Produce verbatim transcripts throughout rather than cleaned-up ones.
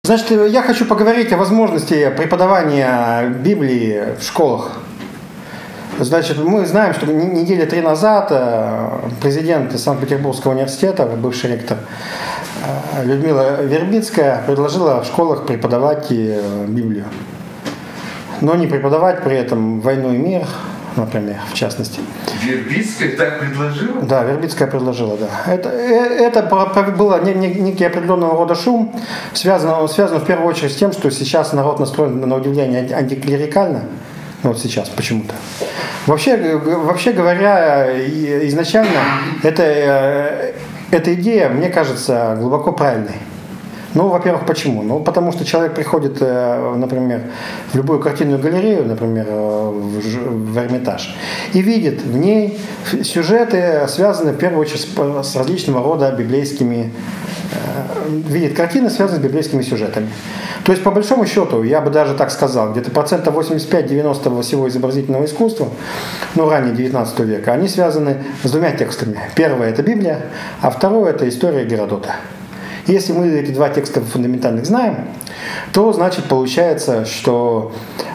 Значит, я хочу поговорить о возможности преподавания Библии в школах. Значит, мы знаем, что недели три назад президент Санкт-Петербургского университета, бывший ректор Людмила Вербицкая, предложила в школах преподавать Библию. Но не преподавать при этом «Войну и мир», например, в частности. Вербицкая так предложила? Да, Вербицкая предложила, да. Это, это было некий определенного рода шум, связан, связан в первую очередь с тем, что сейчас народ настроен, на удивление, антиклерикально. Ну, вот сейчас почему-то. Вообще, вообще говоря, изначально эта, эта идея, мне кажется, глубоко правильной. Ну, во-первых, почему? Ну, потому что человек приходит, например, в любую картинную галерею, например, в Эрмитаж, и видит в ней сюжеты, связанные в первую очередь с различного рода библейскими, видит картины, связанные с библейскими сюжетами. То есть, по большому счету, я бы даже так сказал, где-то процентов восемьдесят пять - девяносто всего изобразительного искусства, ну, ранее девятнадцатого века, они связаны с двумя текстами. Первое – это Библия, а второе – это история Геродота. Если мы эти два текста фундаментальных знаем, то, значит, получается, что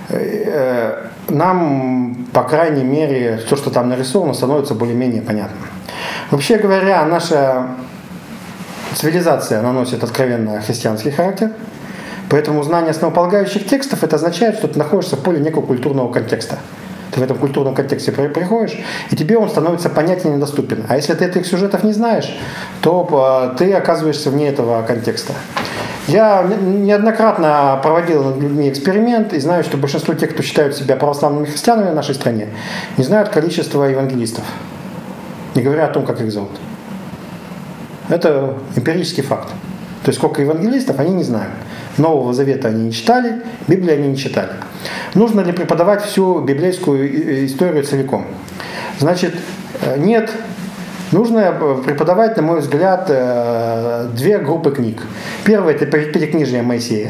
э, нам, по крайней мере, то, что там нарисовано, становится более-менее понятным. Вообще говоря, наша цивилизация наносит откровенно христианский характер, поэтому знание основополагающих текстов это означает, что ты находишься в поле некого культурного контекста. Ты в этом культурном контексте приходишь, и тебе он становится понятен и недоступен. А если ты этих сюжетов не знаешь, то ты оказываешься вне этого контекста. Я неоднократно проводил над людьми эксперимент и знаю, что большинство тех, кто считают себя православными христианами в нашей стране, не знают количество евангелистов, не говоря о том, как их зовут. Это эмпирический факт. То есть сколько евангелистов, они не знают. Нового Завета они не читали, Библию они не читали. Нужно ли преподавать всю библейскую историю целиком? Значит, нет. Нужно преподавать, на мой взгляд, две группы книг. Первое – это Пятикнижие Моисея.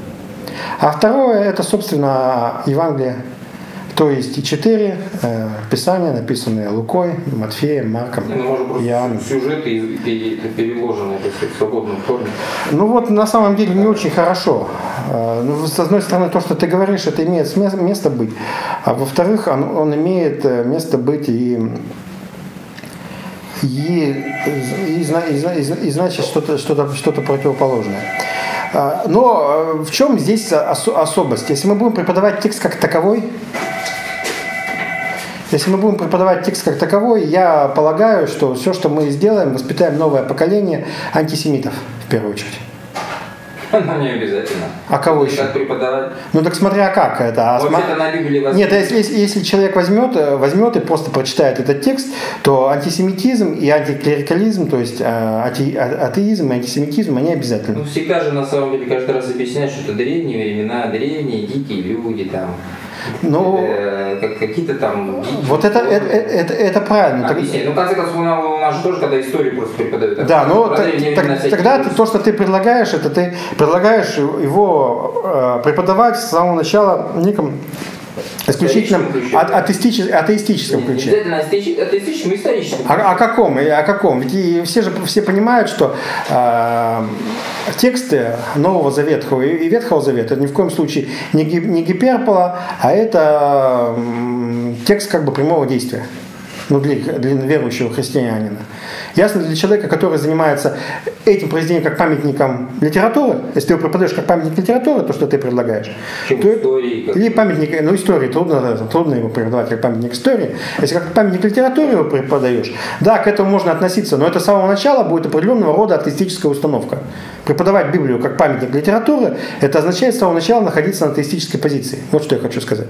А второе – это, собственно, Евангелие. То есть и четыре э, писания, написанные Лукой, Матфеем, Марком, ну, Иоанном. Сюжеты переложены в свободном форме. Ну вот на самом деле не очень хорошо. Ну, с одной стороны, то, что ты говоришь, это имеет место быть. А во-вторых, он, он имеет место быть и, и, и, и, и, и значит что-то, что-то, что-то противоположное. Но в чем здесь особость? Если мы будем преподавать текст как таковой, Если мы будем преподавать текст как таковой, я полагаю, что все, что мы сделаем, воспитаем новое поколение антисемитов, в первую очередь. Ну, не обязательно. А кого еще? Как преподавать? Ну, так смотря как это. Вообще-то на Библии возьмет. Нет, если, если, если человек возьмет, возьмет и просто прочитает этот текст, то антисемитизм и антиклерикализм, то есть ате, атеизм и антисемитизм, они обязательны. Ну, всегда же, на самом деле, каждый раз объясняют, что это древние времена, древние, дикие люди, там. Ну, это, какие-то там... Вот это, это, это, это правильно. Объясняй. Ну, в конце концов, у нас же тоже, когда историю просто преподают. Да, но тогда ты, то, что ты предлагаешь, это ты предлагаешь его э, преподавать с самого начала в неком исключительном атеистическом, атеистическом ключе. Не обязательно атеистическом, историческом. А, о каком? О каком? Ведь и все же все понимают, что э, тексты Нового Завета и Ветхого Завета это ни в коем случае не, не гипербола, а это э, текст как бы прямого действия. Ну, для, для верующего христианина. Ясно, для человека, который занимается этим произведением как памятником литературы, если ты его преподаешь как памятник литературы, то, что ты предлагаешь, то, истории, как... или памятник, ну, истории, трудно, трудно его преподавать как памятник истории. Если как памятник литературы его преподаешь, да, к этому можно относиться, но это с самого начала будет определенного рода атеистическая установка. Преподавать Библию как памятник литературы, это означает с самого начала находиться на атеистической позиции. Вот что я хочу сказать.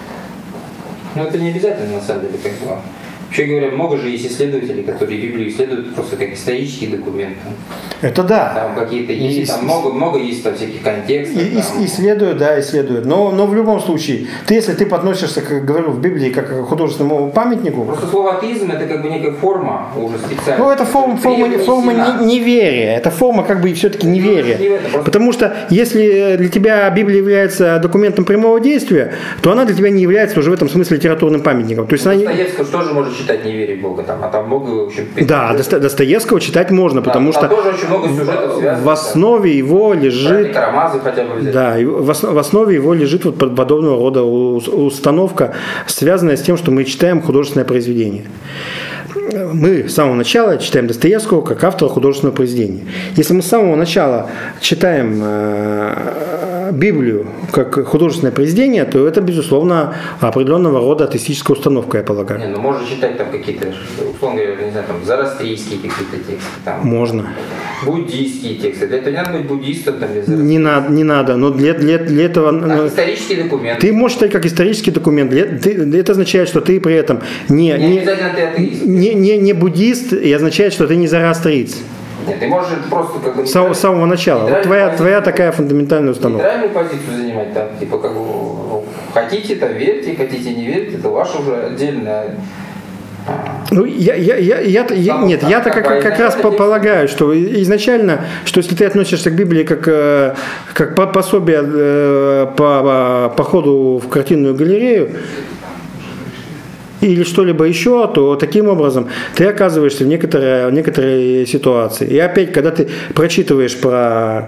Ну, это не обязательно, на самом деле, как бы. Вообще говоря, много же есть исследователей, которые Библию исследуют просто как исторические документы. Это да. Там какие-то есть, там много, много есть там всяких контекстов. И, там. Исследуют, да, исследуют. Но, но в любом случае, ты, если ты подносишься, как говорю, в Библии, как к художественному памятнику. Просто слово атеизм это как бы некая форма уже специальная. Ну, это форма, форма, форма не, неверия. Это форма как бы все-таки неверия. Не это, просто... Потому что если для тебя Библия является документом прямого действия, то она для тебя не является уже в этом смысле литературным памятником. То есть ну, она... Достоевского что же может читать «Не верить в Бога», там, а там Бога, в общем... Да, Досто- Достоевского читать можно, да, потому что тоже очень много сюжетов связано, в основе его лежит... Карамазы хотя бы взять. Да, в основе его лежит вот подобного рода установка, связанная с тем, что мы читаем художественное произведение. Мы с самого начала читаем Достоевского как автора художественного произведения. Если мы с самого начала читаем э, Библию как художественное произведение, то это, безусловно, определенного рода атеистическая установка, я полагаю. Не, ну можно читать там какие-то, условно говоря, не знаю, там зороастрийские какие-то тексты. Там, можно. Буддийские тексты. Для этого не надо быть буддистом. Там, не, надо, не надо, но для, для, для этого... А исторический документ. Ты можешь читать как исторический документ. Ты, это означает, что ты при этом не... Не, не обязательно ты атеист. Не, не, не буддист, и означает, что ты не зороастриец. Нет, ты можешь просто как бы... С самого, самого начала. Вот твоя, твоя такая фундаментальная установка. Нейтральную позицию занимать, там, типа, как бы, хотите, там, верьте, хотите, не верьте, это ваша уже отдельная... Ну, я, я, я, я, я, нет, я-то как, как раз полагаю, что изначально, что если ты относишься к Библии как, как пособие по походу в картинную галерею, или что-либо еще, то таким образом ты оказываешься в некоторой, в некоторой ситуации. И опять, когда ты прочитываешь про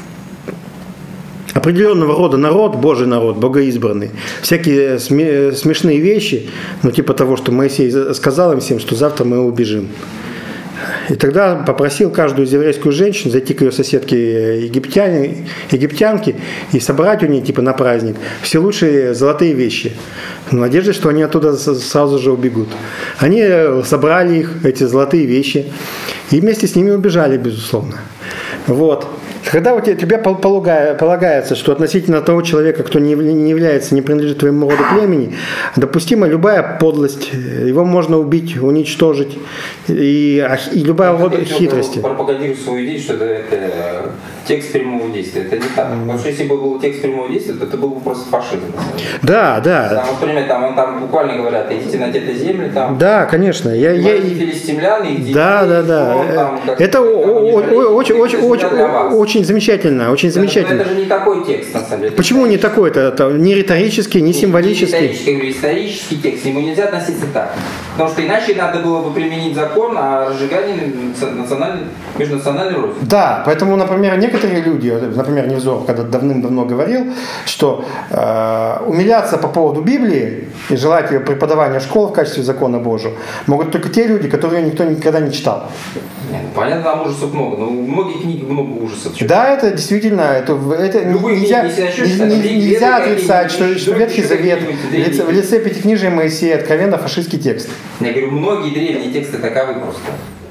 определенного рода народ, Божий народ, богоизбранный, всякие сме- смешные вещи, ну типа того, что Моисей сказал им всем, что завтра мы убежим. И тогда попросил каждую еврейскую женщину зайти к ее соседке египтяне, египтянке и собрать у нее типа на праздник все лучшие золотые вещи, в надежде, что они оттуда сразу же убегут. Они собрали их, эти золотые вещи, и вместе с ними убежали, безусловно. Вот. Когда у тебя полагается, что относительно того человека, кто не является, не принадлежит твоему роду племени, допустима любая подлость, его можно убить, уничтожить, и, и любая рода хитрости. Пропагандируешь свою идею, что это, это текст прямого действия. Это не так. Потому что если бы был текст прямого действия, то это был бы просто фашизм. Да, да. Там, например, там, там буквально говорят, идите на те земли, там. Да, конечно. Я, я... филистимлян, их детей, да, да, да. он, там, как, это очень, очень, очень, очень замечательно, очень это, замечательно. Это же не такой текст, на самом деле. Почему не такой? Это, это не риторический, не, не символический. Не риторический, говорю, исторический текст. К нему нельзя относиться так. Потому что иначе надо было бы применить закон о разжигании национальной, межнациональной рознь. Да, поэтому, например, некоторые люди, например, Невзоров, когда давным-давно говорил, что э, умиляться по поводу Библии и желать ее преподавания в школах в качестве закона Божьего могут только те люди, которые никто никогда не читал. Нет, ну, понятно, там ужасов много, но многие книги много ужасов. Да, это действительно, это, это нельзя, нельзя, нельзя отрицать, что, что Ветхий Завет в лице Пятикнижия Моисея откровенно фашистский текст. Я говорю, многие древние тексты таковы просто.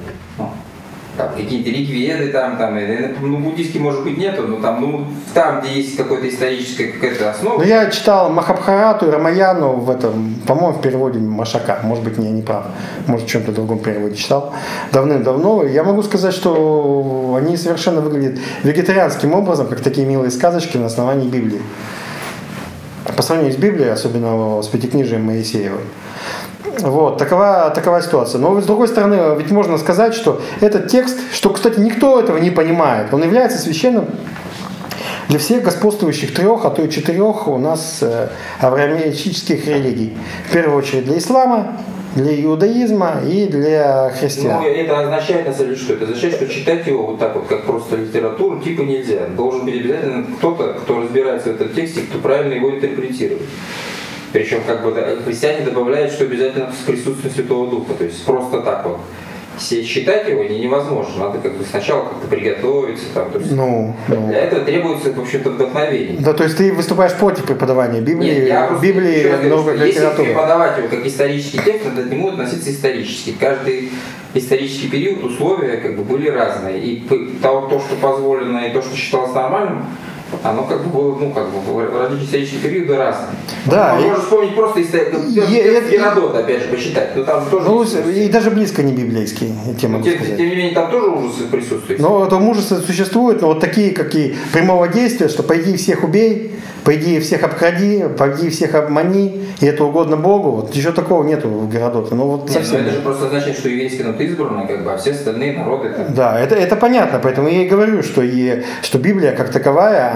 Там какие-то реликвиеды, там, там, ну, буддийский, может быть, нету, но там, ну, там, где есть какая-то историческая какая-то основа. Ну, я читал Махабхарату и Рамаяну в этом, по-моему, в переводе Машака, может быть, я не прав, может, в чем-то другом переводе читал, давным-давно. Я могу сказать, что они совершенно выглядят вегетарианским образом, как такие милые сказочки на основании Библии. По сравнению с Библией, особенно с Пятикнижием Моисеевой. Вот, такова, такова ситуация. Но с другой стороны, ведь можно сказать, что этот текст, что, кстати, никто этого не понимает, он является священным для всех господствующих трех, а то и четырех у нас э, авраамических религий. В первую очередь для ислама, для иудаизма и для христиан. Ну, это означает, на самом деле, что? Это означает, что читать его вот так вот, как просто литературу, типа нельзя. Должен быть обязательно кто-то, кто разбирается в этом тексте, кто правильно его интерпретирует. Причем как бы христиане добавляют, что обязательно с присутствием Святого Духа. То есть просто так вот. Считать его невозможно. Надо как бы сначала как-то приготовиться. Там, то есть ну, ну. Для этого требуется, в общем-то, вдохновение. Да, то есть ты выступаешь против преподавания Библии, Нет, я Библии новой литературы. Если преподавать его как исторический текст, надо к нему относиться исторически. Каждый исторический период, условия как бы были разные. И то, то, что позволено, и то, что считалось нормальным, оно как бы было, ну, как бы, в различные исторические периоды разные. Да. Можно и... вспомнить просто Геродот, опять же, почитать. Но там тоже ну, и даже близко не библейские темы. Тем, тем не менее, там тоже ужасы присутствуют. Но там ужасы существуют, но вот такие, как и прямого действия, что пойди всех убей, пойди всех обкради, пойди всех обмани, и это угодно Богу. Вот еще такого нету в Геродоте. Ну, вот Нет, совсем. это же просто означает, что еврейский народ избранный, как бы, а все остальные народы. Это... Да, это, это понятно, поэтому я и говорю, что, и, что Библия как таковая,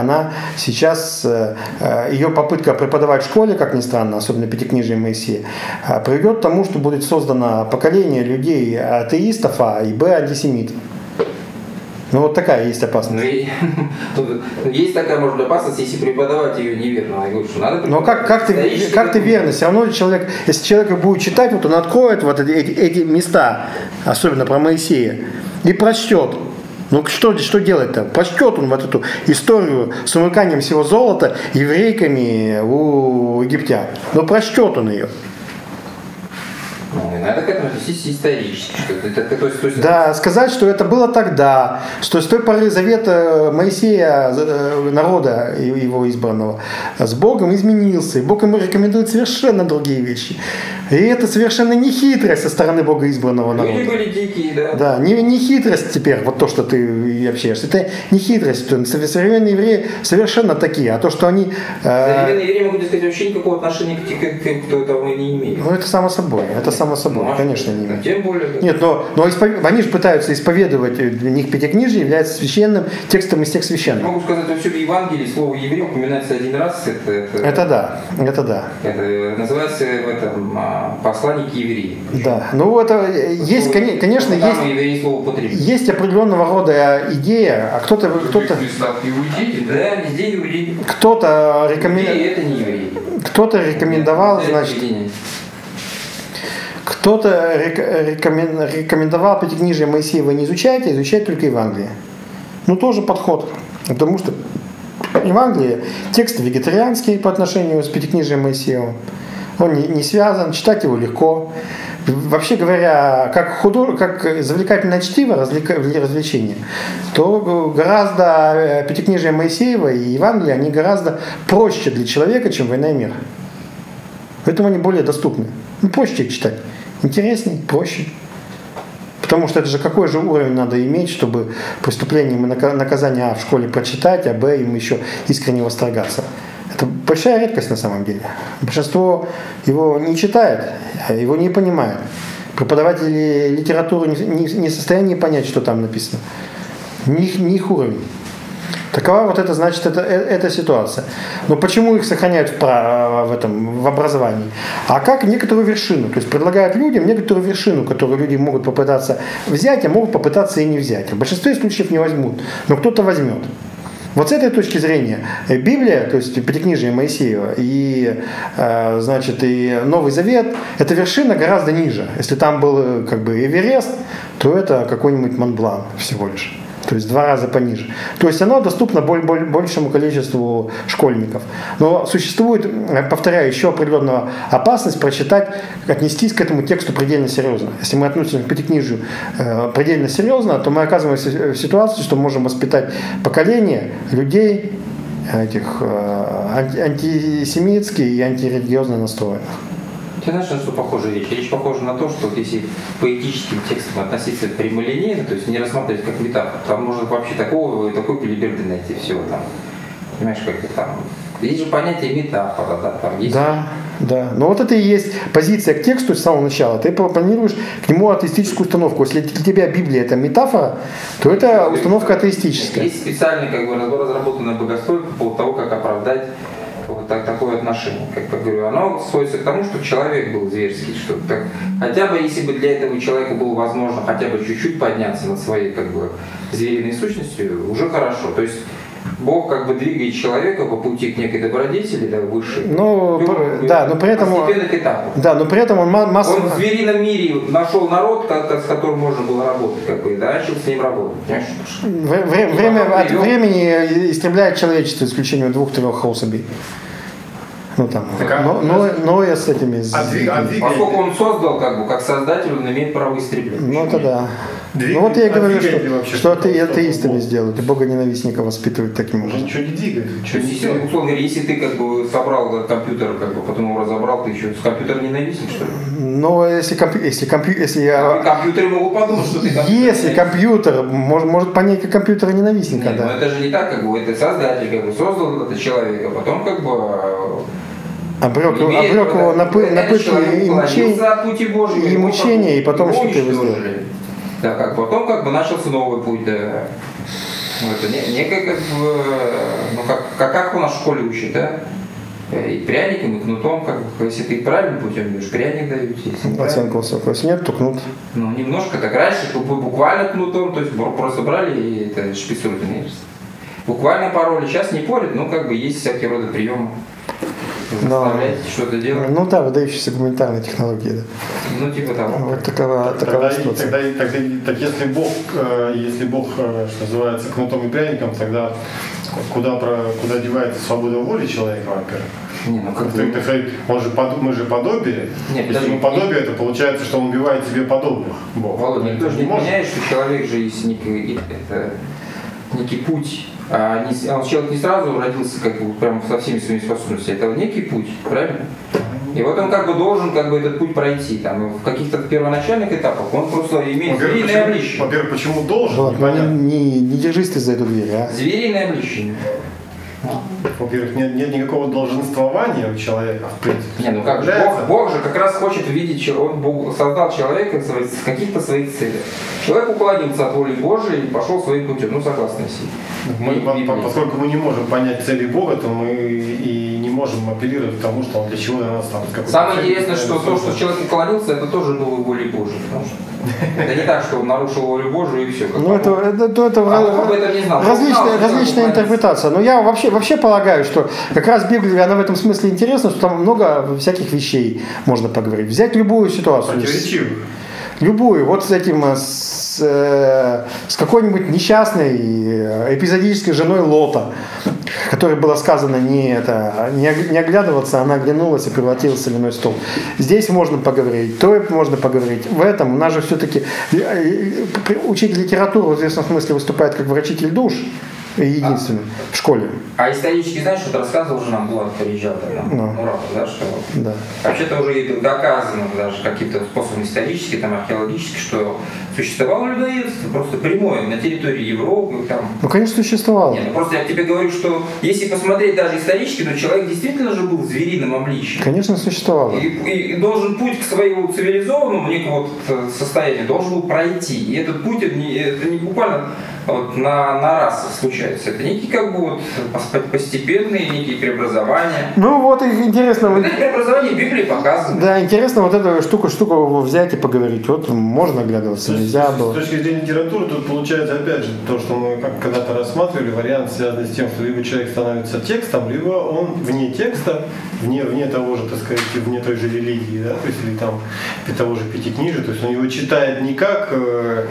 она сейчас, ее попытка преподавать в школе, как ни странно, особенно Пятикнижие Моисея, приведет к тому, что будет создано поколение людей атеистов, а и б антисемитов. Ну вот такая есть опасность. Ну, есть такая, может быть, опасность, если преподавать ее неверно. Я говорю, что надо Но как, как, ты, как ты верно? Все равно человек, если человек будет читать, вот он откроет вот эти, эти места, особенно про Моисея, и прочтет. Ну что, что делать-то? Прочтет он вот эту историю с умыканием всего золота еврейками у египтян. Но прочтет он ее. Надо к этому относиться исторически. Это, это, то есть, то есть... Да, сказать, что это было тогда, что с той поры завета Моисея, народа его избранного, с Богом изменился, и Бог ему рекомендует совершенно другие вещи. И это совершенно не хитрость со стороны Бога избранного народа. Люди были дикие, да. Да, не, не хитрость теперь, вот то, что ты общаешься, это не хитрость. Современные евреи совершенно такие, а то, что они... Современные евреи, могут сказать, вообще никакого отношения к тем, кто этого не имеет. Ну, это само собой, это само собой, ну, конечно, не имеет. Тем более. Да. Нет, но, но испов... они же пытаются исповедовать, для них Пятикнижие является священным текстом из тех священных. Могу сказать, что в Евангелии слово еврей упоминается один раз. Это, это, это да, это да. Это называется в этом послании к евреям. Да, ну это есть, слово, конечно, есть, есть определенного рода идея, а кто-то... кто-то да, везде иудеи. Кто-то рекомендовал... Это не евреи. Кто-то рекомендовал, это значит... Кто-то рекомендовал Пятикнижие Моисеева не изучать, а изучать только Евангелие. Ну, тоже подход. Потому что Евангелие, текст вегетарианский по отношению с Пятикнижием Моисеевым. Он не, не связан, читать его легко. Вообще говоря, как, худож... как завлекательное чтиво, развлечение, то гораздо Пятикнижие Моисеева и Евангелие, они гораздо проще для человека, чем «Война и мир». Поэтому они более доступны. Ну, проще их читать. Интереснее, проще. Потому что это же какой же уровень надо иметь, чтобы преступлением и наказание А в школе прочитать, а Б им еще искренне восторгаться. Это большая редкость на самом деле. Большинство его не читает, его не понимает. Преподаватели литературы не в состоянии понять, что там написано. Не их, не их уровень. Такова вот это, значит, это, эта ситуация. Но почему их сохраняют в, в, этом, в образовании? А как некоторую вершину. То есть предлагают людям некоторую вершину, которую люди могут попытаться взять, а могут попытаться и не взять. В большинстве случаев не возьмут, но кто-то возьмет. Вот с этой точки зрения Библия, то есть Пятикнижие Моисеева и, значит, и Новый Завет, это вершина гораздо ниже. Если там был как бы Эверест, то это какой-нибудь Монблан всего лишь. То есть в два раза пониже. То есть оно доступно большему количеству школьников. Но существует, повторяю, еще определенная опасность прочитать, отнестись к этому тексту предельно серьезно. Если мы относимся к Пятикнижию предельно серьезно, то мы оказываемся в ситуации, что можем воспитать поколение людей этих антисемитских и антирелигиозно настроенных. Ты знаешь, на что похожа речь? Речь похожа на то, что вот если к поэтическим текстам относиться прямолинейно, то есть не рассматривать как метафору, там можно вообще такого, такой билиберды найти, всего там. Понимаешь, как это там. Есть же понятие метафора, да, там есть. Да, да. Но вот это и есть позиция к тексту с самого начала. Ты планируешь к нему атеистическую установку. Если для тебя Библия это метафора, то это установка атеистическая. Есть специальный как бы разработанное богословие по поводу того, как оправдать вот так, такое отношение, как я говорю, оно сводится к тому, что человек был зверский, что так, хотя бы если бы для этого человека было возможно хотя бы чуть-чуть подняться над своей как бы звериной сущностью, уже хорошо. То есть Бог как бы двигает человека по пути к некой добродетели, да, высшей. Ну, Любовь, да, но при этом да, но при этом он массово... Он в зверином мире нашел народ, с которым можно было работать, как бы, да, начал с ним работать. Время, время от времени истребляет человечество, исключением двух-трех особей. Ну там, так, но, но, но я с этими... А двиг, а поскольку он создал, как бы, как создатель, он имеет право истреблять. Ну это да. Двигатель, ну вот я и говорю, что, что ты атеистами сделают, и богоненавистника воспитывают таким образом. Ничего не двигает. То есть, если, условно говоря, если ты как бы собрал компьютер, как бы, потом его разобрал, ты еще с компьютера ненавистник, что ли? Ну, если, комп... если, комп... если а компьютеры могут подумать, что ты компьютер. Если компьютер может, может понять как компьютера ненавистника, Нет, да. Но это же не так, как бы, это создатель, как бы, создал это человека, потом как бы... Обрек, обрек его на, пы, на пытки и мучения, и, мучения, и потом что-то его сделали. Да, как потом как бы начался новый путь, да. Ну, это не, некое как бы, ну как, как, как у нас в школе учат, да? И пряником, и кнутом, как бы, если ты правильным путем идешь, пряник дают. Оценку высокую. Если нет, то кнут. Ну, немножко так раньше, буквально кнутом, то есть просто брали и это шпицули. Буквально пароли. Сейчас не порят, но как бы есть всякие роды приемы. Заставляете что-то делать. Ну да, выдающиеся гуманитарные технологии, да. Ну, типа того. Вот такова, такова тогда, ситуация. Тогда, тогда, так если Бог, если Бог, что называется, кнутом и пряником, тогда куда, куда девается свобода воли человека, во-первых? Не, ну как ты, так сказать, он же под, мы же подобие. Нет, если мы подобие, не... то получается, что он убивает себе подобных. Бог. Володя, никто же не меняет, что человек же есть некий, это, некий путь. А не, он, человек не сразу родился как бы прям со всеми своими способностями. Это некий путь, правильно? И вот он как бы должен как бы этот путь пройти. Там, в каких-то первоначальных этапах он просто имеет звериное обличие. Во-первых, почему должен? Вот, не, не, не держись ты за эту дверь, а? Звериное обличие. Во-первых, нет, нет никакого долженствования у человека, в принципе. Не, ну как же, Бог, Бог же как раз хочет видеть, он Бог создал человека в каких-то своих целях. Человек уклонился от воли Божией и пошел своим путем, ну согласно си. Мы, и, по, поскольку мы не можем понять цели Бога, то мы и не можем апеллировать к тому, что он для чего для нас там. Самое интересное, что то, что человек уклонился, это тоже было волей Божией. Это не так, что он нарушил волю Божию и все. Ну это, это, это, это а знал, различная, различная интерпретация. Но я вообще, вообще полагаю, что как раз Библия, она в этом смысле интересна, что там много всяких вещей можно поговорить. Взять любую ситуацию. Противоречивых. Любую. Вот с этим, с, с какой-нибудь несчастной эпизодической женой Лота, которой было сказано не, это, не оглядываться, она оглянулась и превратилась в соляной стол. Здесь можно поговорить, то можно поговорить. В этом у нас же все-таки учитель литературы в известном смысле выступает как врачитель душ. Единственный а, в школе. А исторически, знаешь, что-то рассказывал уже нам Булат приезжал тогда, no. Муратов, да, что да. вообще-то уже доказано даже каким-то способом исторически, там, археологически, что существовало людоедство, просто прямое, на территории Европы. Там. Ну, конечно, существовало. Нет, ну, просто я тебе говорю, что если посмотреть даже исторически, то человек действительно же был в зверином обличии. Конечно, существовало. И, и, и должен путь к своему цивилизованному некому вот состоянию должен был пройти. И этот путь, это не, это не буквально вот, на, на раз случается. Это некие как бы вот постепенные некие преобразования. Ну вот интересно. Вот эти преобразования в Библии показаны. Да, интересно вот эту штуку, штуку взять и поговорить. Вот можно оглядываться, нельзя было. С точки зрения литературы, тут получается опять же то, что мы когда-то рассматривали, вариант связанный с тем, что либо человек становится текстом, либо он вне текста, вне, вне того же, так сказать, вне той же религии, да, то есть или там того же пятикнижия, то есть он его читает не как, э,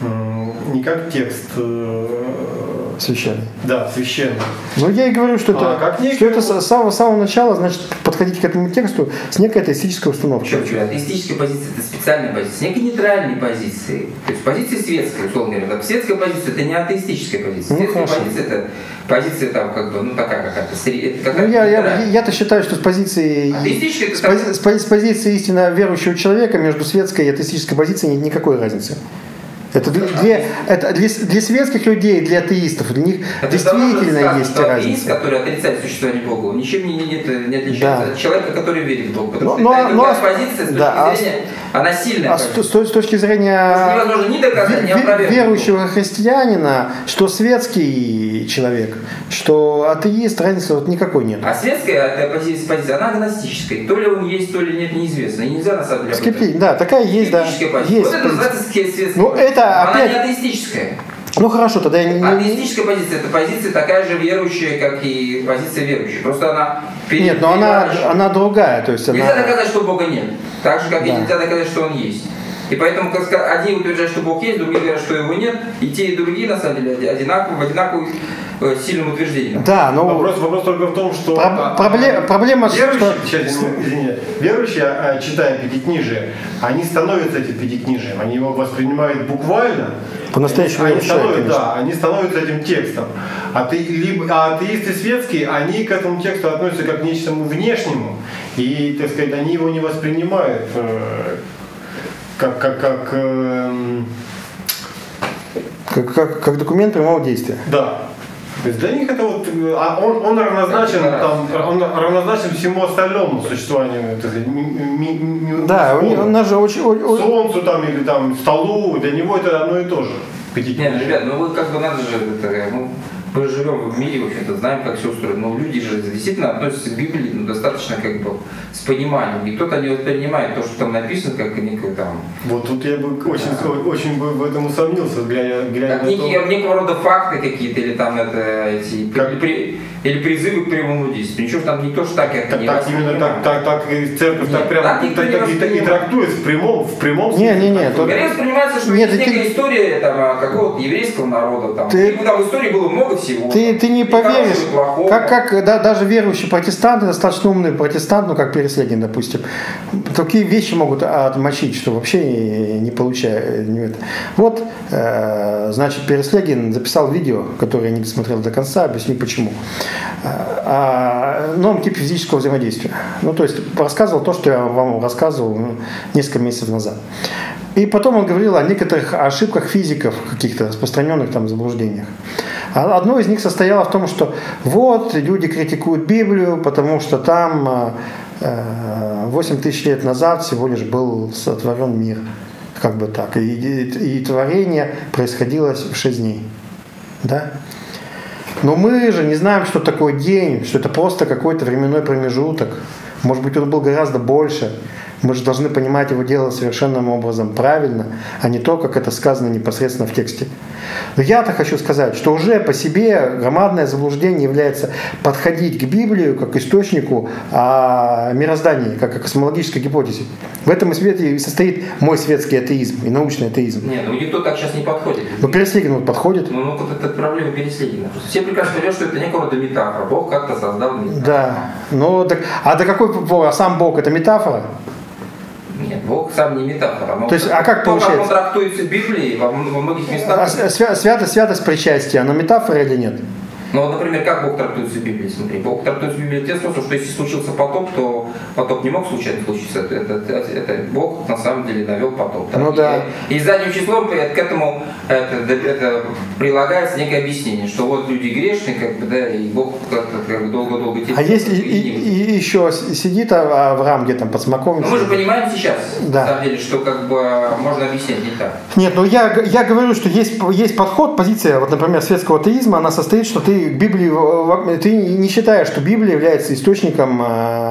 не как текст э, священный. Да, священный. Ну я и говорю, что это, а, что это с самого, с самого начала, значит, подходить к этому тексту с некой атеистической установкой. Почему? Атеистическая позиция – это специальная позиция, с некой нейтральной позиции. То есть позиция светская, условно говоря. Светская позиция – это не атеистическая позиция. Ну, светская позиция – это позиция там как бы, ну такая какая-то. Какая ну, я, я, я-то считаю, что с позиции, с, пози, с, пози, с позиции истинно верующего человека между светской и атеистической позицией нет никакой разницы. Это для, для, это для, для светских людей, для атеистов, для них это действительно сказано, есть разница. Атеист, который отрицает существование Бога, он ничем не, не, не отличается да. от человека, который верит в Бога. Потому но, что это но, позиция, с да, точки зрения, а, она сильная. А с, с, с точки зрения невозможно ни доказать, ни опровергнуть. Верующего христианина, что светский человек, что атеист, разницы вот никакой нет. А светская позиция, позиция, она агностическая. То ли он есть, то ли нет, неизвестно. И нельзя на самом деле. Скепти... Да, такая есть, да. Позиция. Есть вот это называется светская. Ну, это она опять... не атеистическая. Ну хорошо, тогда я не... Атеистическая позиция – это позиция такая же верующая, как и позиция верующая. Просто она... Перед... Нет, но она, она другая. То есть нельзя она... доказать, что Бога нет. Так же, как да. и нельзя доказать, что Он есть. И поэтому одни утверждают, что Бог есть, другие говорят, что Его нет. И те, и другие, на самом деле, одинаково, в одинаковом э, сильном утверждении. Да, но... Вопрос, вопрос только в том, что... Про- проблема, проблема верующие, что... сейчас, извини, верующие, читая Пятикнижие, они становятся этим Пятикнижием. Они его воспринимают буквально. По-настоящему они, становятся, да, они становятся этим текстом. А, ты, либо, а атеисты светские, они к этому тексту относятся как к нечтому внешнему. И, так сказать, они его не воспринимают э, как, как, как, э, как, как, как документ прямого действия. Да. То есть для них это вот, а он, он равнозначен, там, он равнозначен всему остальному существованию, так сказать, ми, ми, ми, да, у нас же очень, солнцу там или там столу, для него это одно и то же. Пятикнижие. Не, ну, ребят, ну вы как бы надо же, это, ну, мы живем в мире, в общем-то, знаем, как все устроено. Но люди же действительно относятся к Библии ну, достаточно как бы с пониманием. И кто-то не воспринимает то, что там написано, как некую там... Вот тут я бы очень, да. очень бы в этом усомнился, глядя, глядя как на некие, то... некого рода факты какие-то, или там это, эти, как... при, или призывы к прямому действию. Ничего там никто же так это так, не так именно так, так, так и церковь Нет, так прямо так и, никто не так, и, и, и трактует в прямом, в прямом Не, не, не. Тут... Скорее воспринимается, что Нет, это ты... некая история там, какого-то еврейского народа. Там. Ты... И там в истории было много всего. Ты, ты не поверишь, как, как да, даже верующий протестант, достаточно умный протестант, ну как Переслегин, допустим, такие вещи могут отмочить, что вообще не, не получая. Вот, э, значит, Переслегин записал видео, которое я не досмотрел до конца, объясню почему. О новом типе физического взаимодействия. Ну, то есть рассказывал то, что я вам рассказывал несколько месяцев назад. И потом он говорил о некоторых ошибках физиков, каких-то распространенных там заблуждениях. Одно из них состояло в том, что вот люди критикуют Библию, потому что там восемь тысяч лет назад всего лишь был сотворен мир. Как бы так. И, и, и творение происходило в шесть дней. Да? Но мы же не знаем, что такое день, что это просто какой-то временной промежуток. Может быть, он был гораздо больше. Мы же должны понимать его дело совершенным образом правильно, а не то, как это сказано непосредственно в тексте. Но я-то хочу сказать, что уже по себе громадное заблуждение является подходить к Библии как к источнику о мироздании, как о космологической гипотезе. В этом и свете состоит мой светский атеизм и научный атеизм. Нет, ну никто так сейчас не подходит. Ну Переслегин вот подходит. Ну, ну вот это проблема Переслегина. Все прекрасно понимают, что это некого рода метафора. Бог как-то создал мир. Да. Ну, так, а до какой пор? А сам Бог это метафора? Нет, Бог сам не метафора. Но то есть, а как то, получается? как он трактуется в Библии, во, во многих местах... А свя- святость, святость причастия, она метафора или нет? Ну вот, например, как Бог трактуется в Библии? Смотри, Бог трактуется в Библии тем способом, что если случился потоп, то потоп не мог случайно случиться. Это, это, это, это Бог на самом деле навел потоп. Так? Ну да. И, и задним числом к этому это, это прилагается некое объяснение, что вот люди грешные, как бы, да, и Бог как-то как бы долго-долго... А если и, и, и еще сидит Авраам где-то под смоковницей? Ну мы же понимаем сейчас, да. на самом деле, что как бы можно объяснять не так. Нет, ну я, я говорю, что есть, есть подход, позиция, вот, например, светского атеизма, она состоит, что ты к Библии, ты не считаешь, что Библия является источником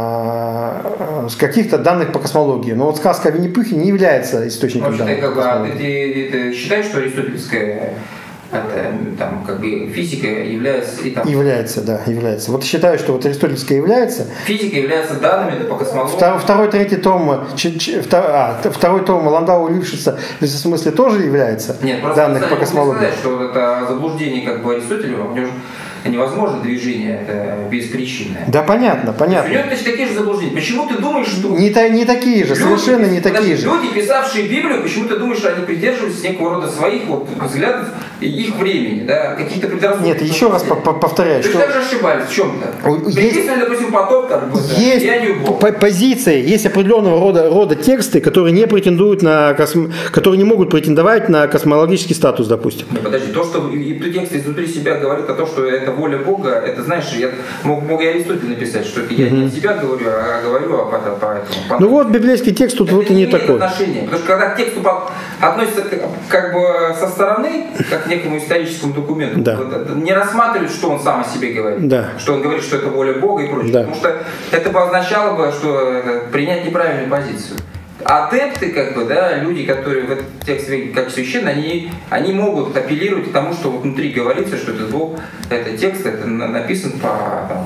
э, каких-то данных по космологии. Но вот сказка о Винни-Пухе не является источником Может, данных ты, по космологии. А ты, ты, ты считаешь, что аристотельская это, там, как бы, физика является... И, там, является, да, является. Вот считаю, что вот аристотельская является. Физика является данными по космологии. Второй, второй третий том, ч, ч, втор, а, второй том Ландау Лившица в смысле тоже является Нет, данных по космологии. Сказать, что это заблуждение как бы Аристотеля, у него же невозможно движение это беспричинное. Да, понятно, понятно. У него точно такие же заблуждения. Почему ты думаешь, что... Не, та, не такие же, люди, совершенно не такие же. Люди, писавшие Библию, почему ты думаешь, что они придерживались некого рода своих вот взглядов и их времени, да, каких-то предрассудков? Нет, еще раз повторяю, что... что... Ты же ошибались в чем-то. Приписывали, допустим, потоп, там, есть позиции, есть определенного рода, рода тексты, которые не претендуют на косм... которые не могут претендовать на космологический статус, допустим. Не, подожди, то, что и текст изнутри себя говорит о том, что это воля Бога, это, знаешь, я мог, мог и Аристотель написать, что это я mm-hmm. не от себя говорю, а говорю а по, по этому. По... Ну вот библейский текст тут это вот и не, не такой. Отношения, потому что когда к тексту относится как бы со стороны, как к некому историческому документу, да. не рассматривают, что он сам о себе говорит, да. что он говорит, что это воля Бога и прочее, да. потому что это бы означало бы, что это, принять неправильную позицию. Адепты, как бы, да, люди, которые в этот текст как священные, они, они могут апеллировать к тому, что вот внутри говорится, что этот Бог, это текст, это написан по там,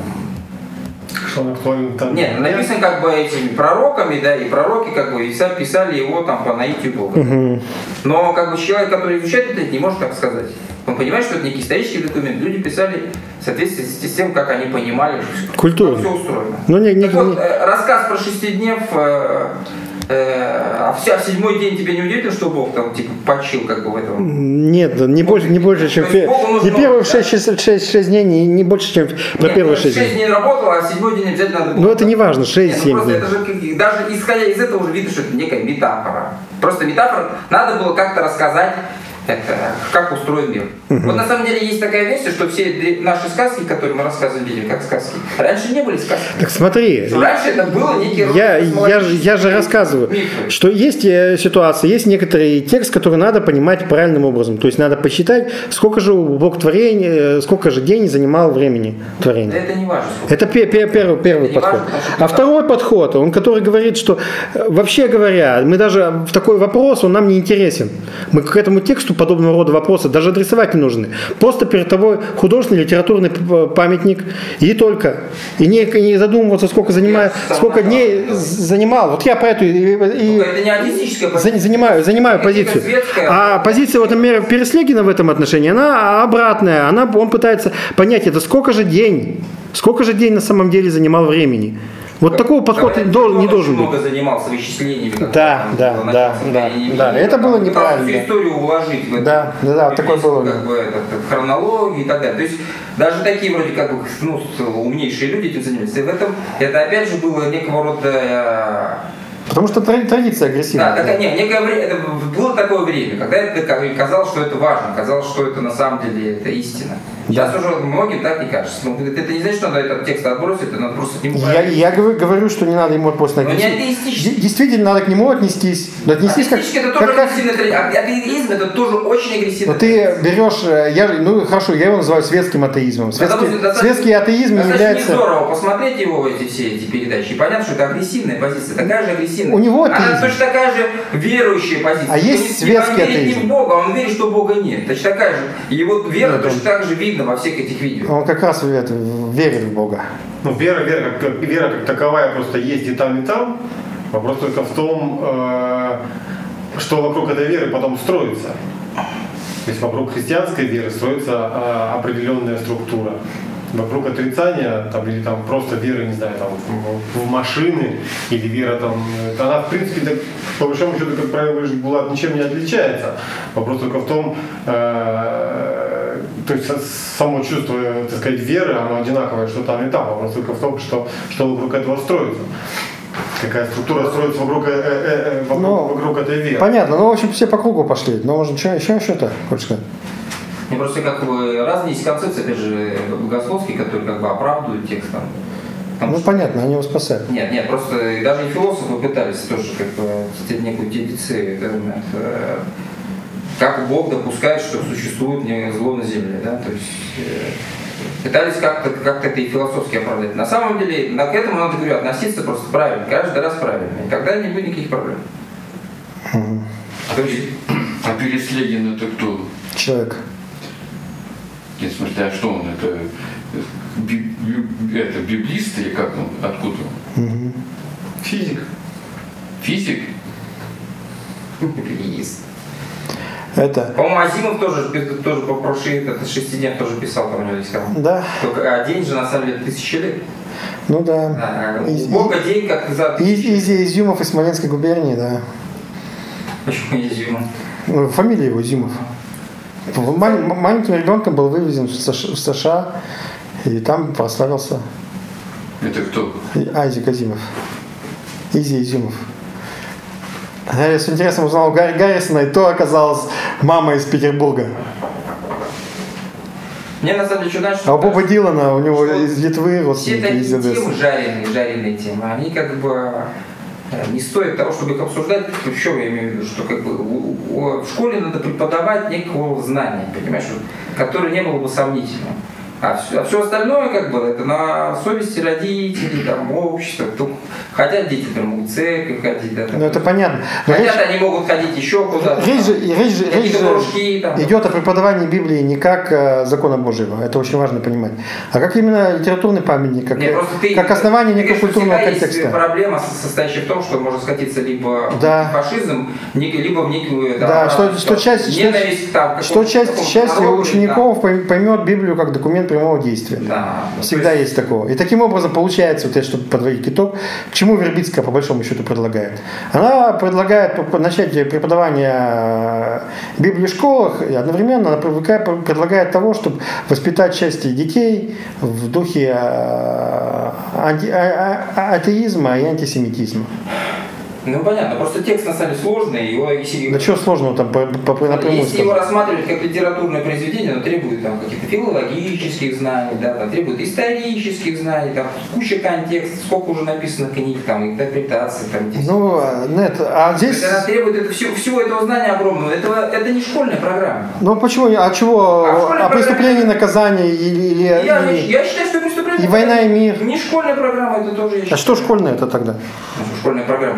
что он актуален там. Нет, написан как бы этими пророками, да, и пророки как бы писали его там по наитию Бога. Угу. Но как бы человек, который изучает это, не может так сказать. Он понимает, что это некий исторический документ. Люди писали в соответствии с тем, как они понимали, культурно. Как все устроено. Ну, не, не, так вот, не... рассказ про шестиднев, э, э, а в, а в седьмой день тебе не удивительно, что Бог там типа почил как бы в этом? Нет, не больше, не больше, чем пе... не первые шесть дней, не, не больше, чем про Нет, первые шесть дней. шесть дней работал, а седьмой день обязательно надо было. Ну это не важно, шесть-семь ну, дней. Это же, даже исходя из этого уже видно, что это некая метафора. Просто метафора, надо было как-то рассказать Это как устроен мир. Угу. Вот на самом деле есть такая версия, что все наши сказки, которые мы рассказывали, видели, как сказки, раньше не были сказки. Так смотри. Что раньше это было некий... Я, я, я же рассказываю, мифы. Что есть ситуация, есть некоторый текст, который надо понимать правильным образом. То есть надо посчитать, сколько же у Бог творения, сколько же день занимал времени творения. Да это не важно. Это первый, первый, первый это подход. Важно, а второй подход, он который говорит, что вообще говоря, мы даже в такой вопрос, он нам не интересен. Мы к этому тексту подобного рода вопросы даже адресовать не нужны. Просто перед тобой художественный литературный памятник и только. И не, не задумываться, сколько занимает, сколько дней занимал. Вот я по эту и, и это не артистическая позиция. занимаю, занимаю позицию. Светская. А позиция, вот, например, Переслегина в этом отношении, она обратная. Она, он пытается понять, это сколько же день, сколько же день на самом деле занимал времени. Вот как, такого подхода должен, не должен быть. Много занимался вычислениями. Да, да, да, да, да. Это было неправильно. Всю историю уложить в это. Да, да, да, такое было. Как бы, это, в хронологии и так далее. То есть даже такие вроде как бы ну, умнейшие люди этим занимались. И в этом это опять же было некого рода... Потому что традиция агрессивная. Да, да, нет, некое время, это было такое время, когда это казалось, что это важно, казалось, что это на самом деле это истина. Сейчас да. уже многим так не кажется. Ну, это не значит, что надо этот текст отбросить, это надо просто к нему Я, я говорю, что не надо ему просто отнестись. Действительно, надо к нему отнестись. отнестись как, это тоже как, агрессивный как... атеизм, это тоже очень агрессивный. Но ты берешь, я, ну хорошо, я его называю светским атеизмом. Светский, да, светский атеизм это является... не здорово посмотреть его, эти все эти передачи, и понятно, что это агрессивная позиция, такая же агрессивная. У него атеизм. Она точно такая же верующая позиция. А есть светский атеизм. Он верит не в Бога, он верит, что Бога нет. Точно такая же. И его вера нет, точно он... так же видно во всех этих видео. Он как раз это, верит в Бога. Ну, вера, вера, как, вера как таковая просто есть и там, и там. Вопрос только в том, э, что вокруг этой веры потом строится. То есть вокруг христианской веры строится э, определенная структура. Вокруг отрицания там, или там просто веры, не знаю, там, в, в машины или вера там, она в принципе так, по большому счету, как правило, говоришь, Булат, ничем не отличается. Вопрос только в том, э, то есть само чувство, так сказать, веры, оно одинаковое, что там и там. Вопрос только в том, что, что вокруг этого строится. Какая структура строится вокруг, э, э, э, вокруг, ну, вокруг этой веры. Понятно, ну в общем все по кругу пошли. Но можно что, еще что-то хочешь сказать? Мне просто как бы разные есть концепции, опять же, богословские, которые как бы оправдывают текст там. Ну что... понятно, они его спасают. Нет, нет, просто даже и философы пытались тоже как бы цитировать некую дедицию, да, это, как Бог допускает, что существует зло на земле, да, то есть э, пытались как-то как это и философски оправдать. На самом деле, к этому надо, говорю, относиться просто правильно, каждый раз правильно, и тогда не будет никаких проблем. Mm-hmm. А, а Переслегин это кто? Человек. Нет, в смысле, а что он? Это, би, би, это библист или как он? Откуда он? Угу. Физик. Физик? Библист. Это... По-моему, Азимов тоже, тоже по прошлый, это шестиднев тоже писал, там у него есть роман. Да. Только а день же на самом деле тысячи лет. Ну да. А, у Бога и, день как за... Из, из Изюмов из Смоленской губернии, да. Почему Изюмов? Ну, фамилия его Изюмов. Маленьким ребенком был вывезен в США и там прославился. Это кто? Айзек Азимов. Изи Изюмов. Я с интересом узнал Гарри Гаррисона, и то оказалась мама из Петербурга. Мне на самом деле что знаешь, а у Боба Дилана, у него из Литвы родственники из Одессы. Все такие темы жареные, жареные темы, они как бы не стоит того, чтобы их обсуждать. В чем я имею в виду, что как бы в школе надо преподавать некого знания, понимаешь, которое не было бы сомнительным. А все, а все остальное, как бы, это на совести родителей, там, общества. Хотят дети, там, могут в церковь ходить. Да, там, ну, это понятно. Но хотят, речь, они могут ходить еще куда-то. Речь, там, речь, речь кружки, там, идет там. О преподавании Библии не как э, закона Божьего, это очень важно понимать, а как именно литературный памятник, как, Нет, ты, как основание ты, некого культурного контекста. Есть проблема, состоящая в том, что можно скатиться либо да. в фашизм, либо в некую да, да, что, что часть, ненависть, там, что часть, часть народу, учеников да. поймет Библию как документ прямого действия. Да. Всегда есть... есть такого. И таким образом получается, вот, чтобы подводить итог, к чему Вербицкая по большому счету предлагает. Она предлагает начать преподавание Библии в школах, и одновременно она предлагает того, чтобы воспитать части детей в духе анти... атеизма и антисемитизма. Ну понятно, просто текст на самом деле сложный, его если... Да что сложного там по, по, по напрямую Если сказать? его рассматривать как литературное произведение, оно требует там каких-то филологических знаний, да, там, требует исторических знаний, там куча контекстов, сколько уже написано книг, там, интерпретаций, там, здесь. Ну, нет, а здесь... Она требует это, всего, всего этого знания огромного. Это, это не школьная программа. Ну почему? А чего? А о преступлении, наказании или... или я, или... я считаю, что преступление... И война, и мир. Не школьная программа, это тоже... А что школьное это тогда? Ну, школьная программа...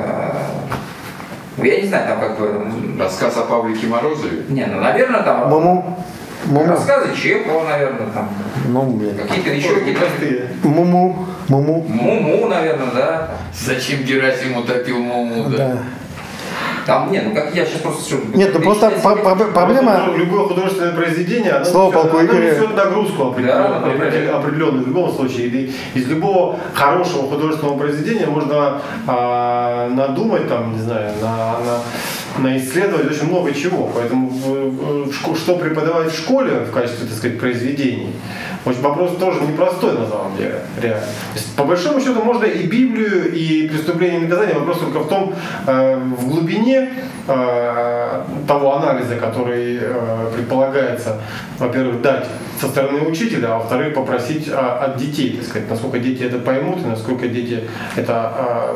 Я не знаю, там как бы... Рассказ о Павлике Морозове? Не, ну, наверное, там... Муму. Муму. Рассказы Чехова, наверное, там. Ну, блин. Какие-то еще какие-то... Муму. Муму. Муму, наверное, да. Зачем Герасим утопил Муму, да? Да. Там, нет, ну как я сейчас просто... Что, Нет, ну просто про- про- проблема... Любое художественное произведение, оно, Слово несет, полку оно Игоря. несет нагрузку определенную, Да, определенную, определенную в любом случае. И из любого хорошего художественного произведения можно а, надумать, там, не знаю, на, на, на исследовать очень много чего. Поэтому в, в, в, что преподавать в школе в качестве, так сказать, произведений, очень вопрос тоже непростой на самом деле, реально. То есть, по большому счету можно и Библию, и преступление и наказание, вопрос только в том, э, в глубине э, того анализа, который э, предполагается, во-первых, дать со стороны учителя, а во-вторых, попросить а, от детей, так сказать, насколько дети это поймут, и насколько дети это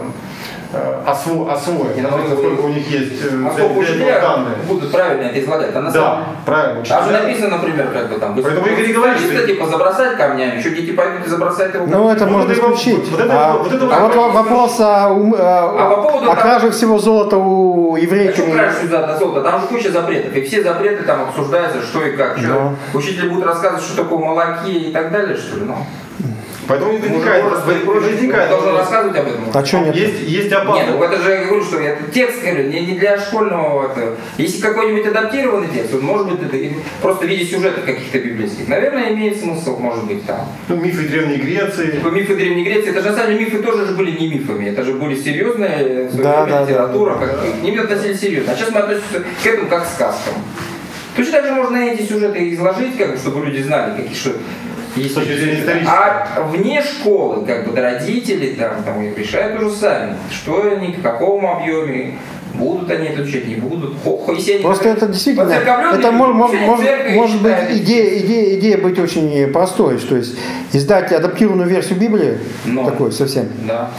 э, осво, освоят, И насколько, насколько у них есть э, насколько для этого учителя данные. будут правильно это излагать. А на Да, самом... правильно. Там же Учителя- написано, например, как бы там... Поэтому Игорь и говорит, что- типа забросать камнями, еще дети пойдут и забросают его. Ну, это Вот можно это его- исключить. вот это а, его- вот это а его- вот вопрос о, ум- о- А по поводу о того- краже всего золота у евреев. Почему краж сюда на золото? Там же куча запретов, и все запреты там обсуждаются, что и как. Что учитель будет рассказывать, что такое молоке и так далее, что ли? Ну, Поэтому не возникает, возникает должен рассказывать об этом. А что нет? Есть, есть Нет, опасность. ну это же я говорю, что это текст, говорю, не, не для школьного. Это. Если какой-нибудь адаптированный текст, он может быть это, просто в виде сюжетов каких-то библейских. Наверное, имеет смысл, может быть, там. Ну, мифы Древней Греции. Типа мифы Древней Греции, это же на самом деле мифы тоже же были не мифами, это же были серьезные Да, да, литература, да. как, к ним относились серьезно. А сейчас мы относимся к этому как к сказкам. Точно так же можно эти сюжеты изложить, как бы, чтобы люди знали, какие что есть. С точки зрения исторической. А вне школы, как бы, родители там, там решают уже сами, что они, в каком объеме, будут они это учить, не будут. Хо, если они Просто это действительно, это мож, мож, мож, может быть идея, идея, идея быть очень простой, то есть издать адаптированную версию Библии, Но. такой совсем, Да.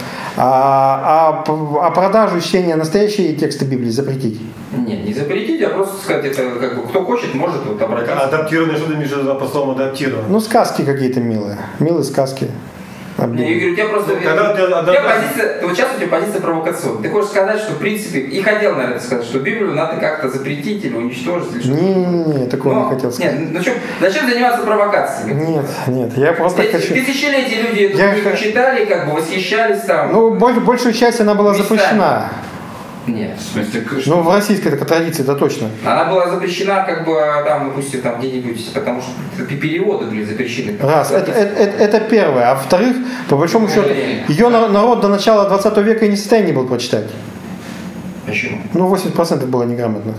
а, а, а продажу чтения настоящие тексты Библии запретить. Нет, не запретить, а просто сказать, это как бы кто хочет, может вот обратиться. Адаптированные, что ты имеешь в виду по словам адаптированные? Ну, сказки какие-то милые, милые сказки. Не, я говорю, у тебя просто... Когда у тебя у тебя адапта- позиция, вот сейчас у тебя позиция провокационная. Ты хочешь сказать, что в принципе, и хотел, наверное, сказать, что Библию надо как-то запретить или уничтожить, или что-то. Не-не-не, такого Но- не хотел сказать. Нет, ну что, зачем заниматься провокациями? Нет, нет, я просто Эти хочу... тысячелетия люди эту Я книгу х- читали, как бы восхищались там. Ну, боль- большую часть она была Местами. запрещена. Нет. В смысле, к- Ну, в российской такой традиции, это точно. Она была запрещена, как бы, там, допустим, там где-нибудь, потому что переводы были запрещены. Раз, это, это, это- это первое. А во-вторых, по большому счету, ее на- народ до начала двадцатого века и не в состоянии был прочитать. Почему? Ну, восемьдесят процентов было неграмотных.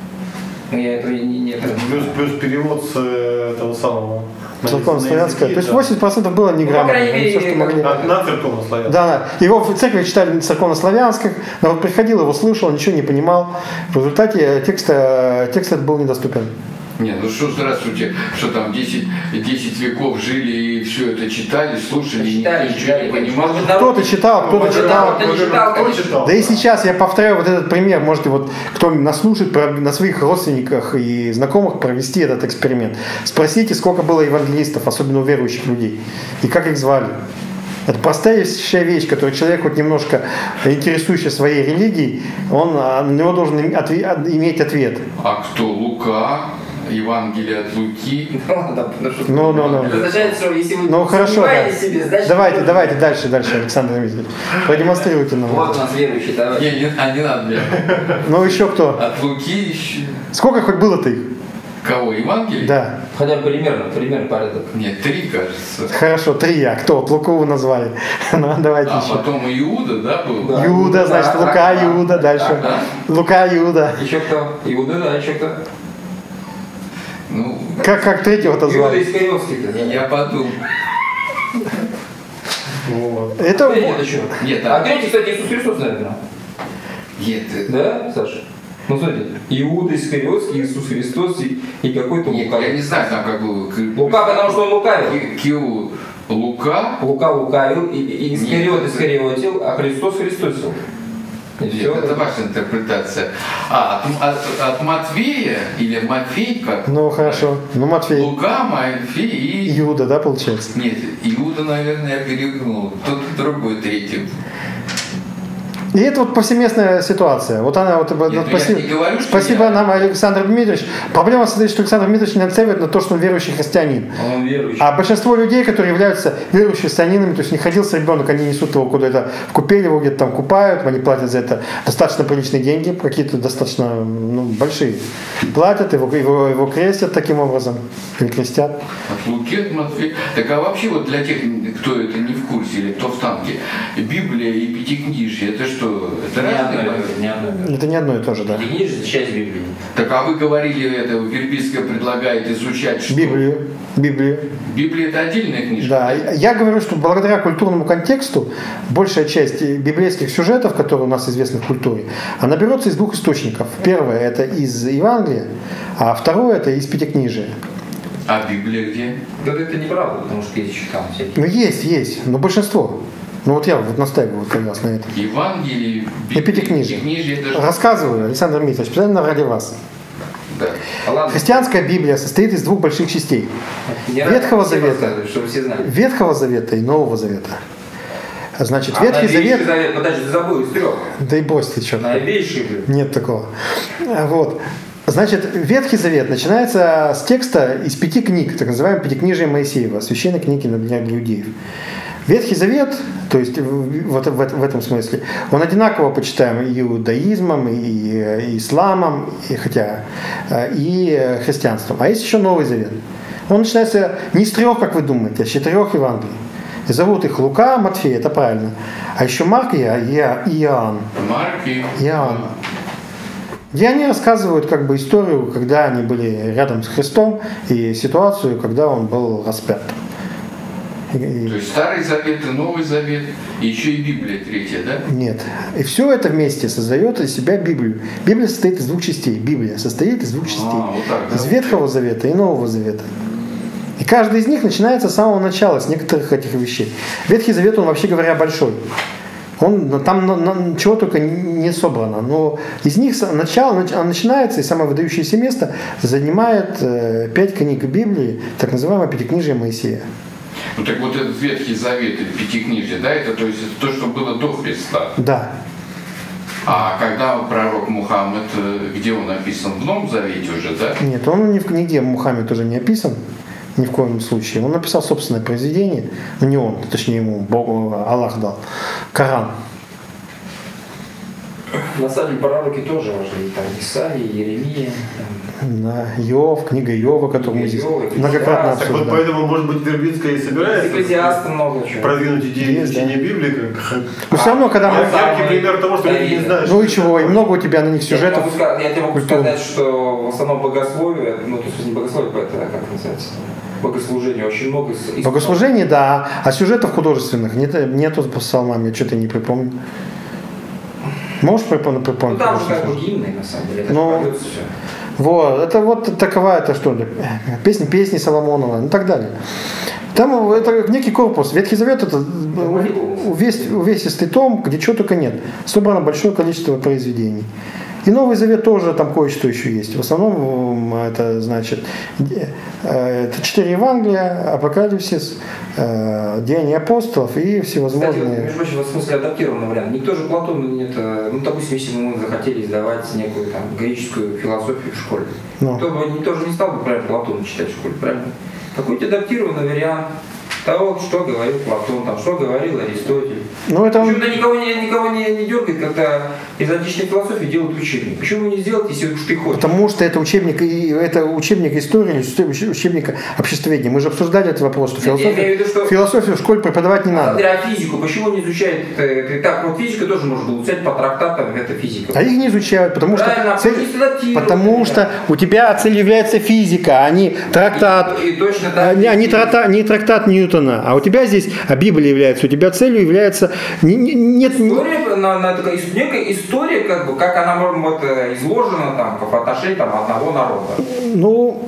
Ну, я этого не... не это... Плюс, плюс перевод с э, этого самого. на- Церковно-славянское. на То есть языке, восемьдед процентов было неграмотных. крайней Они всё, мере, что могли. да. На, на церковно-славянское. Да, да. Его в церкви читали церковно-славянских, народ приходил, его слышал, ничего не понимал. В результате текст, э, текст этот был недоступен. Не, ну что, здравствуйте, что там десять, десять веков жили и все это читали, слушали, и никто Читали, ничего читали. не понимал. Может быть, народ- Кто-то читал, кто-то Ну, читал. народ не читал, Кто конечно. читал? Да и сейчас я повторяю вот этот пример. Можете вот, кто нас слушает, про- на своих родственниках и знакомых провести этот эксперимент. Спросите, сколько было евангелистов, особенно у верующих людей, и как их звали. Это простая вещь, которую человек, хоть немножко интересующий своей религией, он а, на него должен им- отве- от- иметь ответ. А кто? Лука, Евангелие от Луки. Ну, ладно, потому что- Ну, ну, ну. Это означает, что если вы Ну хорошо, да. сомневаетесь в себе, значит... Давайте, давайте дальше, дальше, Александр Дмитриевич. Продемонстрируйте нам. Вот у нас верующий, давай. Не, не, а не надо мне. Ну еще кто? От Луки еще. Сколько хоть было-то их? Кого? Евангелие? Да. Хотя бы примерно, примерно порядок. Нет, три, кажется. Хорошо, три. А кто? Вот Лукову назвали. Ну, давайте А еще. потом Иуда, да, был? Да. Иуда, значит, Да, Лука, да, Иуда, да, дальше. да. Лука, Иуда. Еще кто? Иуда, да, еще кто? Ну, Как, как третьего-то Иуда звали? Искариотский-то. я подумал. Вот. Это... Третий это что? Нет, А а третий, кстати, Иисус Христос, наверное. Нет, Да, Саша? Ну, смотрите, Иуда Искариотский, Иисус Христос и, и какой-то нет, Лука. я не знаю, там как бы... Лука, потому что он лукавил. Киу Лука. Лука лукавил, и, и Искариот Нет, Искариотил, а Христос Христосил. И Нет, все. это ваша интерпретация. А, от, от, от Матвея или Матфей, как? Ну, хорошо. Ну, Матфей. Лука, Матфей и... Иуда, да, получается? Нет, Иуда, наверное, я перегнул. Тут другой, третий. И это вот повсеместная ситуация. Вот она вот, вот Нет, спасибо, я не говорю, что спасибо я- нам, Александр Дмитриевич. Проблема состоит, что Александр Дмитриевич не нацеливает на то, что он верующий христианин. Он верующий. А большинство людей, которые являются верующими христианинами, то есть не ходился ребенок, они несут его куда-то в купель, его где-то там купают, они платят за это достаточно приличные деньги, какие-то достаточно ну, большие. Платят, его, его, его крестят таким образом, или крестят. От Луки, от Матфея. Так а вообще вот для тех, кто это не в курсе или кто в танке, Библия и Пятикнижие, это что? Это Не разные одно, понятия? не одно. Это не одно и то же, да. Пятикнижие – это часть Библии. Так а вы говорили, это Вербицкая предлагает изучать что? Библию. Библию. Библия это отдельная книжка? Да, я говорю, что благодаря культурному контексту большая часть библейских сюжетов, которые у нас известны в культуре, она берется из двух источников. Первое – это из Евангелия, а второе – это из Пятикнижия. А Библия где? Да это неправда, потому что есть еще там всякие. Ну, есть, есть, но большинство. Ну, вот я вот настаиваю вот как раз на этом. Евангелие, И Пятикнижие. Пятикнижие это же... Рассказываю, Александр Дмитриевич, специально ради вас. Да. А ладно, Христианская Библия состоит из двух больших частей. не Ветхого надо всем Завета. рассказывать, чтобы все знали. Ветхого Завета и Нового Завета. Значит, А Ветхий новейший Завет... завет, подожди, ты забыл из трех. Да и брось ты, что. Новейший, блин. Нет такого. Вот. Значит, Ветхий Завет начинается с текста из пяти книг, так называемого Пятикнижия Моисеева, священной книги для иудеев. Ветхий Завет, то есть вот в, в этом смысле, он одинаково почитаем и иудаизмом, и, и исламом, и, хотя и христианством. А есть еще Новый Завет. Он начинается не с трех, как вы думаете, а с четырех Евангелий. И зовут их Лука, Матфей, это правильно. А еще Марк и Иоанн. Марк и... Иоанн. Где они рассказывают как бы историю, когда они были рядом с Христом, и ситуацию, когда он был распят. И- и- То есть Старый Завет и Новый Завет, и еще и Библия третья, да? Нет. И все это вместе создает из себя Библию. Библия состоит из двух частей. Библия состоит из двух частей. А, вот так, да? Из Ветхого Завета и Нового Завета. И каждый из них начинается с самого начала, с некоторых этих вещей. Ветхий Завет, он, вообще говоря, большой. Он, там на- на- чего только не собрано. Но из них с- начало нач- начинается, и самое выдающееся место занимает э, пять книг Библии, так называемое Пятикнижие Моисея. Ну так вот этот Ветхий Завет или Пятикнижие, да, это то есть это то, что было до Христа. Да. А когда пророк Мухаммед, э, где он написан? В Новом Завете уже, да? Нет, он ни в книге Мухаммед уже не описан. Ни в коем случае. Он написал собственное произведение. Ну, не он, точнее, ему Бог, Аллах дал. Коран. На самом деле пророки тоже важны. Там Исаия, Еремия. там, Да, Иов, книга Иова, которую мы здесь Иова, многократно Экклезиаст. Так вот обсуждали. поэтому, может быть, Вербицкая и собирается Экклезиаста много чего. продвинуть идею Есть, изучения Библии, как Но все равно, когда мы... яркий яркий пример того, что люди не знают. Ну и чего, и много у тебя на них Я тебе сюжетов. могу сказать, я тебе могу культурных. сказать, что в основном богословие, ну то есть не богословие, это как называется, богослужение очень много. из- из- Богослужение, да, а сюжетов художественных нет, нету с псалмами, я что-то не припомню. Можешь припомнить? Ну припомнить там же как бы художественных? гимны, на самом деле, это Ну, же поется все. Вот, это вот такова, это что ли, песни, песни Соломонова, ну и так далее. Там это некий корпус. Ветхий Завет это увесь, увесистый том, где чего только нет. Собрано большое количество произведений. И Новый Завет тоже там кое-что еще есть. В основном это значит это четыре Евангелия, Апокалипсис, Деяния апостолов и Кстати, всевозможные. вот, между прочим, в смысле адаптированный вариант. Никто же Платон нет, ну, допустим, если мы захотели издавать некую там греческую философию в школе, Ну. то бы никто же не стал бы правильно Платона читать в школе, правильно? Какой-то адаптированный вариант того, что говорил Платон, там, что говорил Аристотель. Ну, это он- Почему-то никого, не, никого не, не дергает, когда из античной философии делают учебник. Почему не сделать, если уж ты хочешь? Потому что это учебник, и это учебник истории, или учебник обществоведения. Мы же обсуждали этот вопрос, что Нет, я философию, имею в виду, что- философию в школе преподавать не надо. Смотря физику, почему не изучают? э, Так, вот физика тоже можно было изучать по трактатам, это физика. А их не изучают, потому Правильно, что, а пусть адаптируют. потому что у тебя цель является физика, а не трактат, И, и точно так. а не, а не трактат, не трактат Ньютона Ньютона, а у тебя здесь, а Библия является, у тебя целью является... Не, не, нет, история, на, на, такая, некая история, как бы, как она может быть изложена там, по отношению там, одного народа. Ну...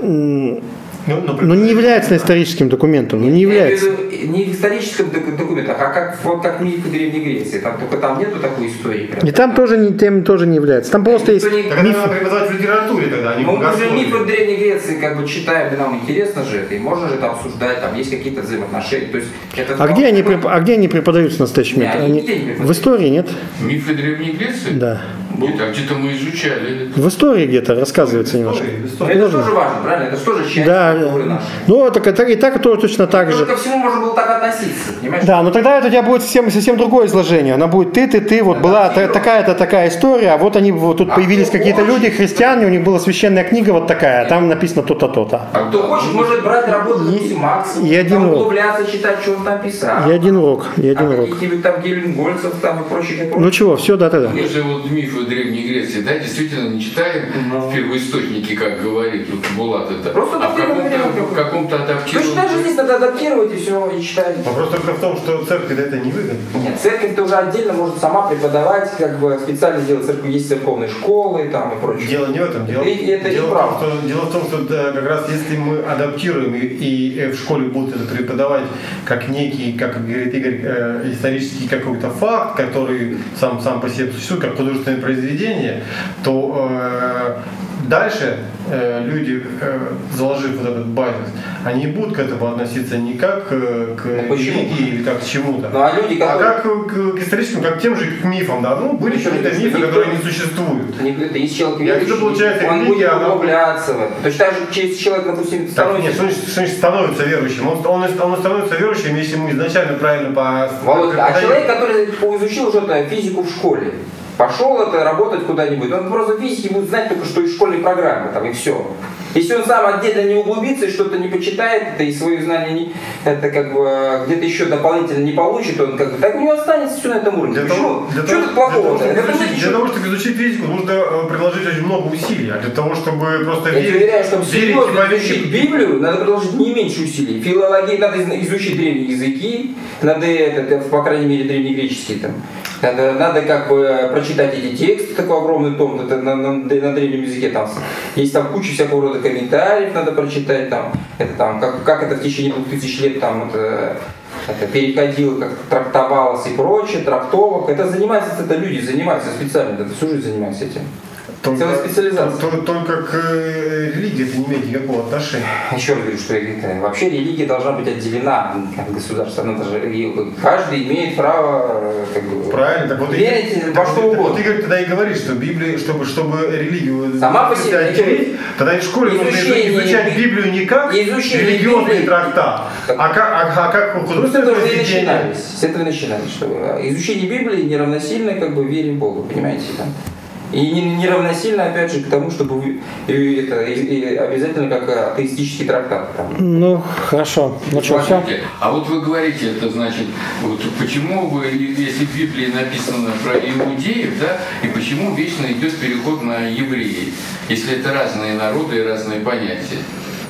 Но, но не является историческим документом, но не является. Не в историческом документах, а как, вот как мифы Древней Греции. Там, только там нету такой истории. И там тоже не, тем тоже не является. Там просто есть не... Так миф... надо преподавать в литературе тогда, а не в богословии. Мы мифы Древней Греции как бы читаем, и нам интересно же это, и можно же это обсуждать, там есть какие-то взаимоотношения. То есть, это а, где они, преп... а где они преподаются в настоящий момент? Они... Они... В истории нет? Мифы Древней Греции? Да. Нет, а где-то мы изучали. В истории где-то рассказывается немножко. Это тоже важно, правильно? Это что же часть культуры нашей? Ну, так, так, и так то точно так же. Ко всему можно было так относиться, понимаешь? Да, но тогда это у тебя будет совсем, совсем другое изложение. Она будет ты, ты, ты, вот да, была та, такая-то такая история, а вот они вот тут а появились какие-то хочет? люди, христиане, у них была священная книга вот такая, а там написано то-то, то-то. А кто хочет, может брать работу допустим, максимум, и один там урок. углубляться, читать, что он там писал. И один урок, и один а урок. каких-нибудь там гельмгольцев там и прочее. И ну чего, все, да, тогда. Мы же вот мифы Древней Греции, да, действительно не читаем ну. в первоисточнике, как говорит тут Булат это, просто а в каком-то, в каком-то адаптированном... Точно даже здесь надо адаптировать и все, и читать. Вопрос только в том, что церковь это не выгодно. Нет, церковь-то уже отдельно может сама преподавать, как бы специально делать церковь, есть церковные школы там и прочее. Дело не в этом, дело, и, это дело, и в, том, что, дело в том, что да, как раз если мы адаптируем и, и в школе будут это преподавать как некий, как говорит Игорь, э, исторический какой-то факт, который сам, сам по себе существует, как художественное произведение, то э, дальше э, люди, э, заложив вот этот базис, они будут к этому относиться не как э, к ну, религии или как к чему-то, ну, а, люди, которые... а как к, к историческим, как к тем же к мифам. Да? Ну, были какие-то мифы, никто... которые не существуют. Никто... Если человек верующий, это получается, он религия, будет углубляться она... в это. Точно так же, если человек, допустим, становится... Нет, что значит, что значит становится верующим? Он, он, он становится верующим, если ему изначально правильно по... Володя, а человек, который изучил уже да, физику в школе, пошел это работать куда-нибудь, он просто физики будет знать только что из школьной программы, там и все. Если он сам отдельно не углубится и что-то не почитает, это и свои знания не, это как бы где-то еще дополнительно не получит, он как бы так у него останется все на этом уровне. Для того, для что тут плохого? Для, того, для, для того, чтобы изучить физику, нужно приложить очень много усилий, а для того, чтобы просто я верить, тебе уверяю, чтобы серьезно верить, изучить Библию, надо приложить не меньше усилий. Филологии надо изучить древние языки, надо, это, по крайней мере, древнегреческие там. Надо, надо как бы прочитать эти тексты, такой огромный том, это на, на, на древнем языке там есть там куча всякого рода комментариев, надо прочитать там, это там как, как это в течение двух тысяч лет там это, это переходило, как трактовалось и прочее, трактовок. Это занимаются, это люди занимаются специально, это всю жизнь занимаются этим. Только, целая специализация. Только, только к религии это не имеет никакого отношения. Еще раз говорю, что это, вообще религия должна быть отделена от государства. Она даже, каждый имеет право как бы, правильно, так вот верить и, во что угодно. Вот Игорь тогда и говорит, что Библия, чтобы, чтобы религию сама по себе отделить, тогда и в школе нужно изучать Библию не как религиозный Библии, трактат, так, а как, а, а как художественное произведение. С этого и начинались. Что изучение Библии не равносильно как бы вере в Бога, понимаете? Да? И не, не равносильно, опять же, к тому, чтобы это и, и обязательно как атеистический трактат. Там. Ну, хорошо. Ну что, все? А вот вы говорите, это значит, вот почему вы, если в Библии написано про иудеев, да, и почему вечно идет переход на евреев, если это разные народы и разные понятия,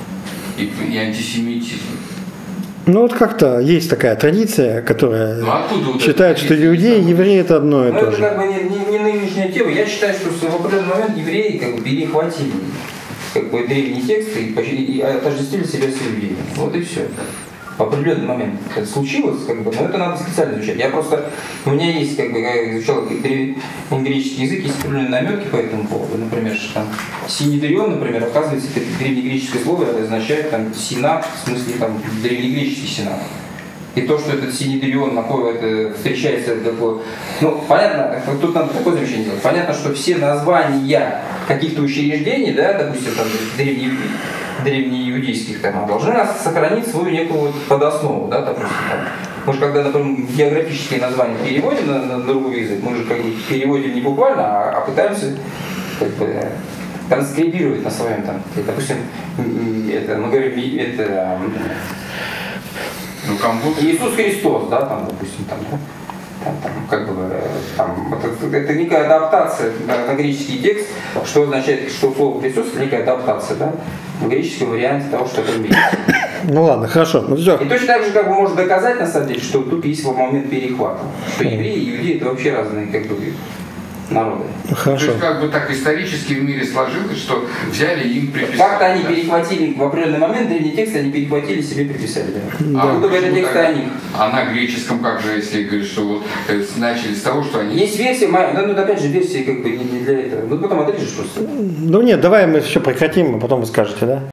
и, и антисемитизм? Ну вот как-то есть такая традиция, которая ну, вот считает, что иудеи и евреи это одно и ну, то это же. как бы не, не, не нынешняя тема. Я считаю, что в определенный момент евреи как бы перехватили как бы древние тексты и, и отождествили себя с иудеями. Вот и все. В определенный момент это случилось, как бы, но это надо специально изучать. Я просто, у меня есть, как бы, я изучал греческий язык, есть определенные намеки по этому поводу. Например, что там синедрион, например, оказывается, это древнегреческое слово означает там сенат, в смысле там древнегреческий сенат. И то, что этот синедрион это встречается, такое, ну, понятно, тут надо такое замечание делать. Понятно, что все названия каких-то учреждений, да, допустим, там, древние, древнеиудейских, там, должны сохранить свою некую вот подоснову, да, допустим, там. Мы же когда, например, географические названия переводим на, на другой язык, мы же как бы переводим не буквально, а, а пытаемся как бы транскрибировать на своем там, допустим, это, мы говорим, это ну, Иисус Христос, да, там, допустим, там, да, там, там, как бы, там, это это некая адаптация на, на греческий текст, что означает, что слово присутствует, некая адаптация, да, в греческом варианте того, что это имеется. Ну ладно, хорошо, ну все. И точно так же как бы можно доказать, на самом деле, что тут есть момент перехвата, что евреи и иудеи это вообще разные как бы народы. Хорошо. То есть как бы так исторически в мире сложилось, что взяли и им приписали. Как-то они да? перехватили, в определенный момент древние тексты они перехватили, себе приписали. Да. А будто бы это тексты о них. А на греческом как же, если говорить, что вот э, начали с того, что они... Есть версия, да, ну опять же версии как бы не для этого. Ну потом отрежешь просто. Ну нет, давай мы все прекратим, а потом вы скажете, да?